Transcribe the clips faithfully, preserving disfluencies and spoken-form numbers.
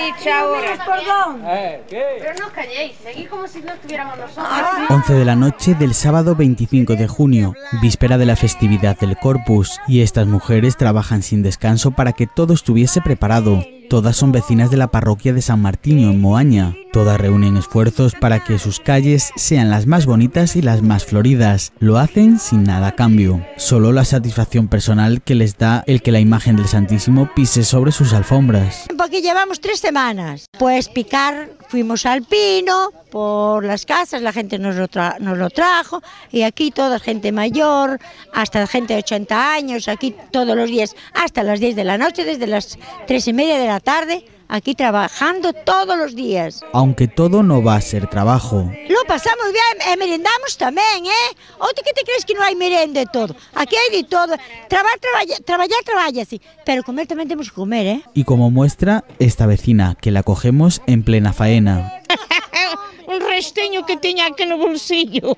dicho ahora. ¿Eh? ¿Qué? Pero no os calléis, seguid como si no estuviéramos nosotros. once de la noche del sábado veinticinco de junio, víspera de la festividad del Corpus, y estas mujeres trabajan sin descanso para que todo estuviese preparado. Todas son vecinas de la parroquia de San Martiño, en Moaña. Todas reúnen esfuerzos para que sus calles sean las más bonitas y las más floridas. Lo hacen sin nada a cambio. Solo la satisfacción personal que les da el que la imagen del Santísimo pise sobre sus alfombras. Porque llevamos tres semanas. Pues picar, fuimos al Pino, por las casas, la gente nos lo, tra nos lo trajo, y aquí toda gente mayor, hasta gente de ochenta años, aquí todos los días, hasta las diez de la noche, desde las tres y media de la tarde, aquí trabajando todos los días. Aunque todo no va a ser trabajo. Lo pasamos bien, eh, merendamos también, ¿eh? ¿O tú qué te crees que no hay merenda de todo? Aquí hay de todo. Trabajar, trabajar, trabajar, trabajar, sí. Pero comer también tenemos que comer, ¿eh? Y como muestra, esta vecina, que la cogemos en plena faena. Un resteño que tenía aquí en el bolsillo.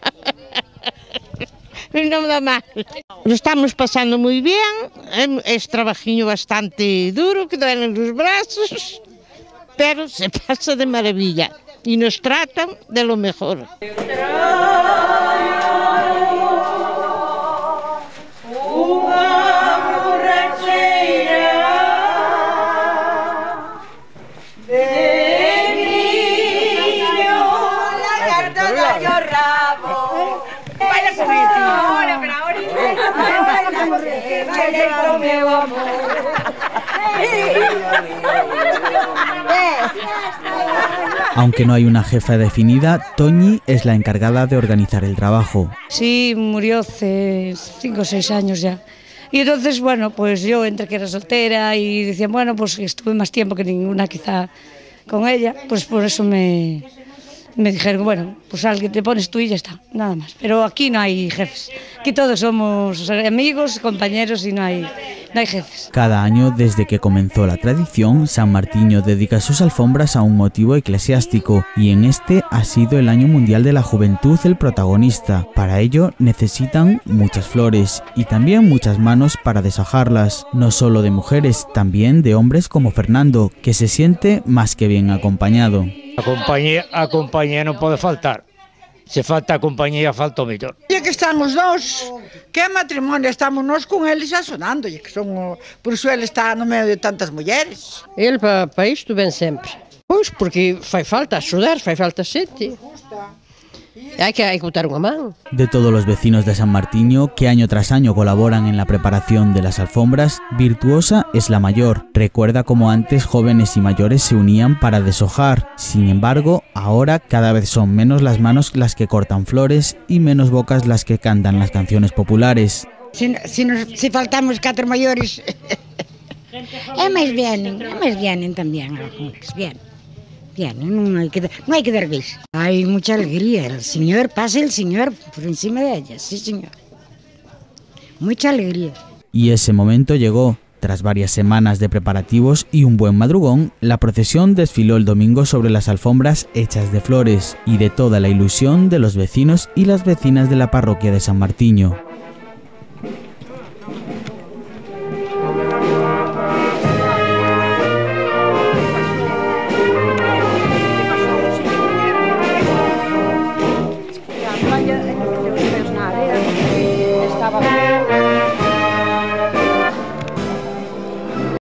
No me da mal. Lo estamos pasando muy bien, es trabajiño bastante duro, que duelen los brazos, pero se pasa de maravilla y nos tratan de lo mejor. Aunque no hay una jefa definida, Toñi es la encargada de organizar el trabajo. Sí, murió hace cinco o seis años ya. Y entonces, bueno, pues yo entre que era soltera y decían, bueno, pues estuve más tiempo que ninguna quizá con ella, pues por eso me, me dijeron, bueno, pues alguien te pones tú y ya está, nada más. Pero aquí no hay jefes, aquí todos somos amigos, compañeros y no hay, no hay jefes. Cada año, desde que comenzó la tradición, San Martiño dedica sus alfombras a un motivo eclesiástico, y en este ha sido el Año Mundial de la Juventud el protagonista. Para ello necesitan muchas flores y también muchas manos para deshojarlas, no solo de mujeres, también de hombres como Fernando, que se siente más que bien acompañado. A compañía, a compañía non pode faltar. Se falta a compañía, falta o mellor. E que están os dous, que é matrimonio, estamos nós con eles xa sonando, e que son, o, por iso ele está no medio de tantas mulleres. Ele para pa isto ven sempre. Pois, porque fai falta axudar, fai falta xente. Hai que, hai que botar unha man. De todos los vecinos de San Martiño, que año tras año colaboran en la preparación de las alfombras, Virtuosa es la mayor. Recuerda cómo antes jóvenes y mayores se unían para deshojar. Sin embargo, ahora cada vez son menos las manos las que cortan flores y menos bocas las que cantan las canciones populares. Si, si, nos, si faltamos catro maiores, é máis vienen, é máis vienen tamén, bien. Bien, no hay que, no hay que dar besos. Hay mucha alegría, el Señor, pasa el Señor por encima de ella, sí Señor. Mucha alegría. Y ese momento llegó. Tras varias semanas de preparativos y un buen madrugón, la procesión desfiló el domingo sobre las alfombras hechas de flores y de toda la ilusión de los vecinos y las vecinas de la parroquia de San Martiño. Vaya.